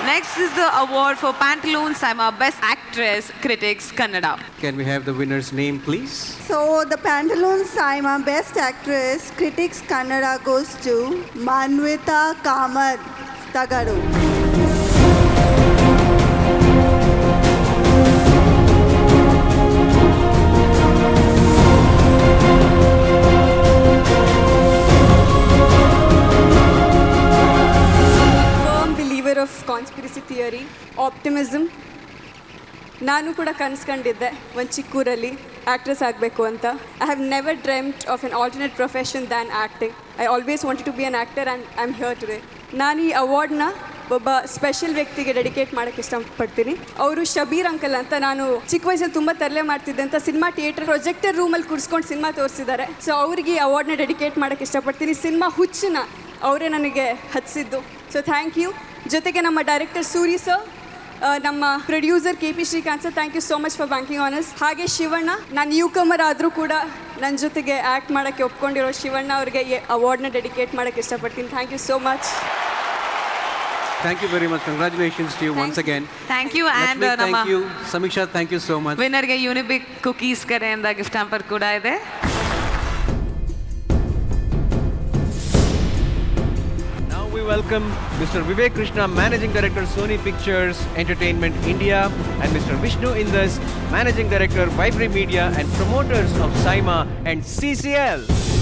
Next is the award for Pantaloons Saima Best Actress, Critics Kannada. Can we have the winner's name, please? So the Pantaloons Saima Best Actress, Critics Kannada goes to Manvita Kamath Tagaru. Of conspiracy theory, optimism. ನಾನು ಕೂಡ ಕನಸ್ಕೊಂಡಿದ್ದೆ ಒಂದು ಚಿಕ್ಕೂರಲ್ಲಿ actress ಆಗಬೇಕು ಅಂತ. I have never dreamt of an alternate profession than acting. I always wanted to be an actor and I'm here today. ನಾನು ಈ ಅವಾರ್ಡ್ನ ಒಬ್ಬ special ವ್ಯಕ್ತಿಗೆ dedicate ಮಾಡೋಕ್ಕೆ ಇಷ್ಟಪಡ್ತೀನಿ. ಅವರು ಶಬೀರ್ ಅಂಕಲ್ ಅಂತ. ನಾನು ಚಿಕ್ಕ ವಯಸ್ಸಲ್ಲಿ ತುಂಬ ತರಲೆ ಮಾಡ್ತಿದ್ದೆ ಅಂತ ಸಿನಿಮಾ ಥಿಯೇಟರ್ ಪ್ರೊಜೆಕ್ಟರ್ ರೂಮಲ್ಲಿ ಕೂರಿಸ್ಕೊಂಡು ಸಿನಿಮಾ ತೋರಿಸಿದ್ದಾರೆ. ಸೊ ಅವ್ರಿಗೆ ಈ ಅವಾರ್ಡ್ನ ಡೆಡಿಕೇಟ್ ಮಾಡೋಕ್ಕೆ ಇಷ್ಟಪಡ್ತೀನಿ. ಸಿನಿಮಾ ಹುಚ್ಚನ್ನ ಅವರೇ ನನಗೆ ಹಚ್ಚಿದ್ದು. So thank you. ಜೊತೆಗೆ ನಮ್ಮ ಡೈರೆಕ್ಟರ್ ಸೂರಿ ಸರ್, ನಮ್ಮ producer KP Srikanth sir, thank you so much for banking on us. ಹಾಗೆ ಶಿವಣ್ಣ, ನಾನು ನ್ಯೂ ಕಮರ್ ಆದರೂ ಕೂಡ ನನ್ನ ಜೊತೆಗೆ ಆ್ಯಕ್ಟ್ ಮಾಡೋಕ್ಕೆ ಒಪ್ಕೊಂಡಿರೋ ಶಿವಣ್ಣ ಅವರಿಗೆ ಈ ಅವಾರ್ಡ್ನ ಡೆಡಿಕೇಟ್ ಮಾಡೋಕ್ಕೆ ಇಷ್ಟಪಡ್ತೀನಿ. Thank you so much. Thank you very much. Congratulations to you once again. Thank you. And thank you. Samiksha, thank you so much. Winner ge Unibic cookies ಕಡೆಯಿಂದ ಗಿಫ್ಟ್ ಹ್ಯಾಂಪರ್ ಕೂಡ ಇದೆ. We welcome Mr. Vivek Krishna, Managing Director, Sony Pictures Entertainment India, and Mr. Vishnu Indus, Managing Director, Vibree Media, and promoters of Saima and CCL.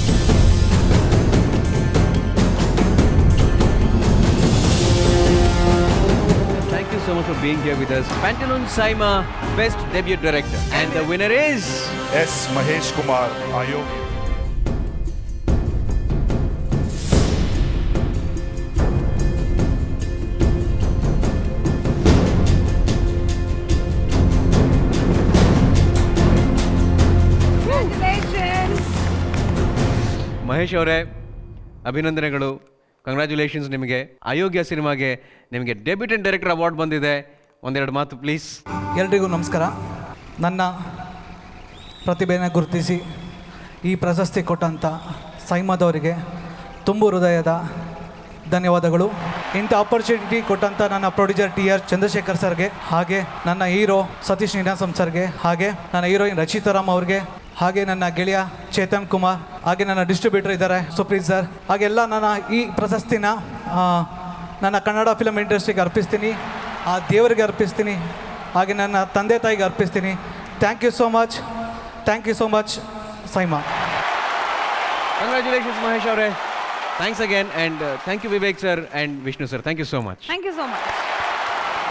Thank you so much for being here with us. Pantaloons Saima Best Debut Director. And the winner is... S. Mahesh Kumar, Ayog. Mahesh ಅವರೇ, ಅಭಿನಂದನೆಗಳು. Congratulations ನಿಮಗೆ. ಅಯೋಗ್ಯ ಸಿನಿಮಾಗೆ ನಿಮಗೆ debutant director award ಬಂದಿದೆ. ಒಂದೆರಡು ಮಾತು please. ಎಲ್ರಿಗೂ ನಮಸ್ಕಾರ. ನನ್ನ ಪ್ರತಿಭೆಯನ್ನು ಗುರುತಿಸಿ ಈ ಪ್ರಶಸ್ತಿ ಕೊಟ್ಟಂಥ ಸೈಮಾದವರಿಗೆ ತುಂಬ ಹೃದಯದ ಧನ್ಯವಾದಗಳು. ಇಂಥ ಆಪರ್ಚುನಿಟಿ ಕೊಟ್ಟಂಥ ನನ್ನ ಪ್ರೊಡ್ಯೂಸರ್ TR ಚಂದ್ರಶೇಖರ್ ಸರ್ಗೆ, ಹಾಗೆ ನನ್ನ ಹೀರೋ ಸತೀಶ್ ನೀನಾಸಂ ಸರ್ಗೆ, ಹಾಗೆ ನನ್ನ ಹೀರೋಯಿನ್ ರಚಿತಾರಾಮ್ ಅವ್ರಿಗೆ, ಹಾಗೆ ನನ್ನ ಗೆಳೆಯ ಚೇತನ್ ಕುಮಾರ್, ಹಾಗೆ ನನ್ನ ಡಿಸ್ಟ್ರಿಬ್ಯೂಟರ್ ಇದ್ದಾರೆ ಸುಪ್ರೀತ್ ಸರ್, ಹಾಗೆಲ್ಲ ನನ್ನ ಈ ಪ್ರಶಸ್ತಿನ ನನ್ನ ಕನ್ನಡ ಫಿಲಮ್ ಇಂಡಸ್ಟ್ರಿಗೆ ಅರ್ಪಿಸ್ತೀನಿ, ಆ ದೇವರಿಗೆ ಅರ್ಪಿಸ್ತೀನಿ, ಹಾಗೆ ನನ್ನ ತಂದೆ ತಾಯಿಗೆ ಅರ್ಪಿಸ್ತೀನಿ. Thank you so much. Thank you so much SIIMA. Congratulations Mahesh ಅವರೇ. Thanks again. And thank you Vivek sir and Vishnu sir. Thank you so much. Thank you so much.